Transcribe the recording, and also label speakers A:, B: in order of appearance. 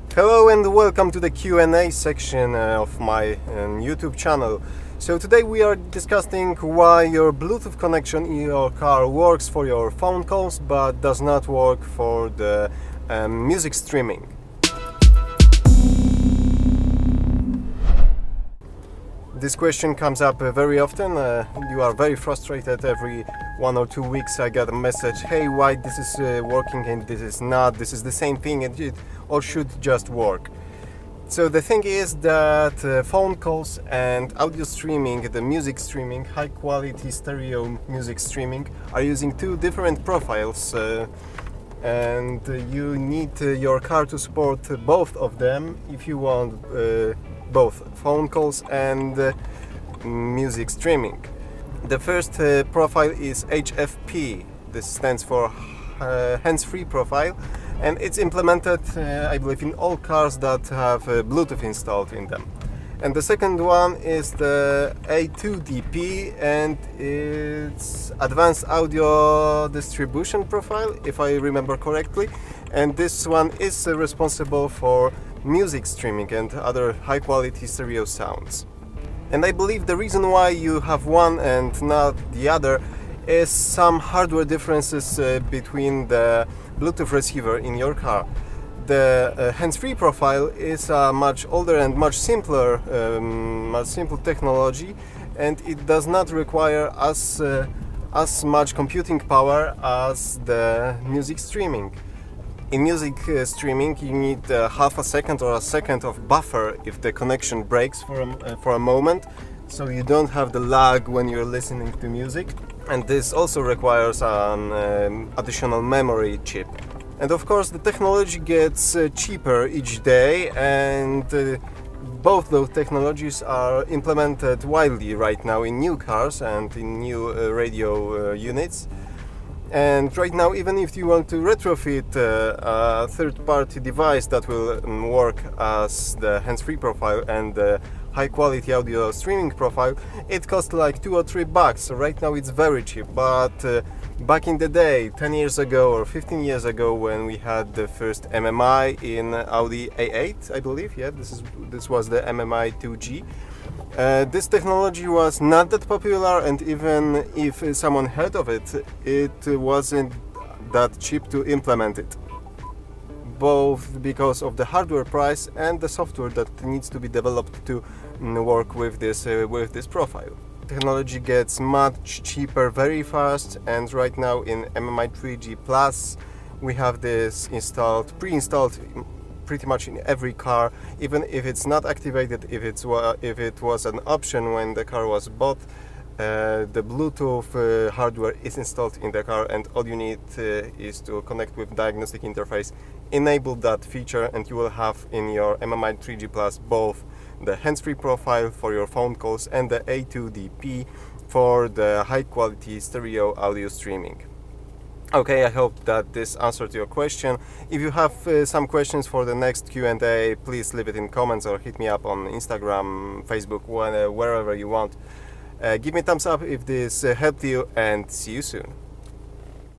A: Hello and welcome to the Q&A section of my YouTube channel. So today we are discussing why your Bluetooth connection in your car works for your phone calls but does not work for the music streaming. This question comes up very often. You are very frustrated. Every 1 or 2 weeks I get a message, hey, why this is working and this is not, this is the same thing and it all should just work. So the thing is that phone calls and audio streaming, the music streaming, high quality stereo music streaming, are using two different profiles and you need your car to support both of them if you want both phone calls and music streaming. The first profile is HFP. This stands for hands-free profile, and it's implemented I believe in all cars that have Bluetooth installed in them. And the second one is the A2DP and it's advanced audio distribution profile, if I remember correctly, and this one is responsible for music streaming and other high quality stereo sounds. And I believe the reason why you have one and not the other is some hardware differences between the Bluetooth receiver in your car. The hands-free profile is a much older and much simpler technology, and it does not require as much computing power as the music streaming. In music streaming, you need half a second or a second of buffer if the connection breaks for a moment, so you don't have the lag when you're listening to music. And this also requires an additional memory chip. And of course, the technology gets cheaper each day, and both those technologies are implemented widely right now in new cars and in new radio units. And right now, even if you want to retrofit a third-party device that will work as the hands-free profile and the high-quality audio streaming profile, it costs like $2 or $3. So right now it's very cheap, but back in the day, 10 years ago or 15 years ago, when we had the first MMI in Audi A8, I believe, yeah, this was the MMI 2G. This technology was not that popular, and even if someone heard of it, it wasn't that cheap to implement it, both because of the hardware price and the software that needs to be developed to work with this profile. Technology gets much cheaper very fast, and right now in MMI 3G Plus we have this pre-installed pretty much in every car, even if it's not activated. If it was an option when the car was bought, the Bluetooth hardware is installed in the car, and all you need is to connect with diagnostic interface, enable that feature, and you will have in your MMI 3G Plus both the hands-free profile for your phone calls and the A2DP for the high quality stereo audio streaming. Okay, I hope that this answered your question. If you have some questions for the next Q&A, please leave it in comments or hit me up on Instagram, Facebook, wherever you want. Give me a thumbs up if this helped you, and see you soon.